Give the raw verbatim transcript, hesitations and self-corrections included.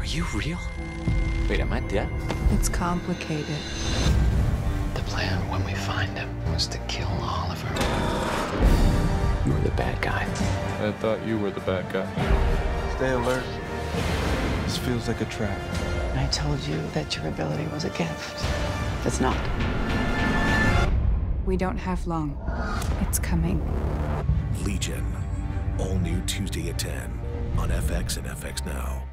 you real? Wait, am I dead? It's complicated. The plan when we find him was to kill Oliver. You were the bad guy. I thought you were the bad guy. Stay alert. This feels like a trap. I told you that your ability was a gift. It's not. We don't have long. It's coming. Legion. All new Tuesday at ten on F X and F X Now.